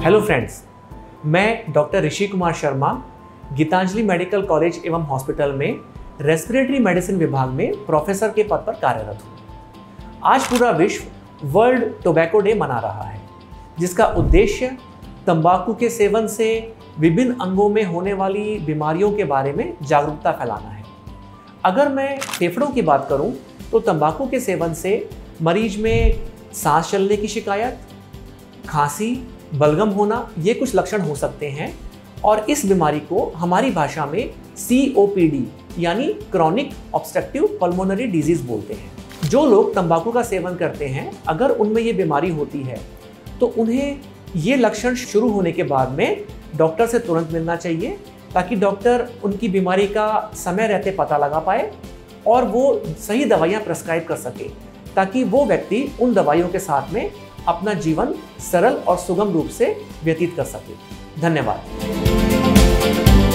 Hello friends, मैं doctor Rishi Kumar Sharma Gitanjali medical college एवं hospital में रेस्पिरेटरी मेडिसिन विभाग में प्रोफेसर के पद पर कार्यरत हूँ। आज पूरा विश्व वर्ल्ड टोबैको डे मना रहा है, जिसका उद्देश्य तंबाकू के सेवन से विभिन्न अंगों में होने वाली बीमारियों के बारे में जागरूकता फैलाना है। अगर मैं फेफड़ों की बात करूं तो तंबाकू के सेवन से मरीज में सांस चलने की शिकायत, खांसी, बलगम होना, ये कुछ लक्षण हो सकते हैं और इस बीमारी को हमारी भाषा में COPD यानी क्रॉनिक ऑब्स्ट्रक्टिव पल्मोनरी डिजीज बोलते हैं। जो लोग तंबाकू का सेवन करते हैं, अगर उनमें ये बीमारी होती है तो उन्हें ये लक्षण शुरू होने के बाद में डॉक्टर से तुरंत मिलना चाहिए, ताकि डॉक्टर उनकी बीमारी का समय रहते पता लगा पाए और वो सही दवाइयाँ प्रेस्क्राइब कर सके, ताकि वो व्यक्ति उन दवाइयों के साथ में अपना जीवन सरल और सुगम रूप से व्यतीत कर सके। धन्यवाद।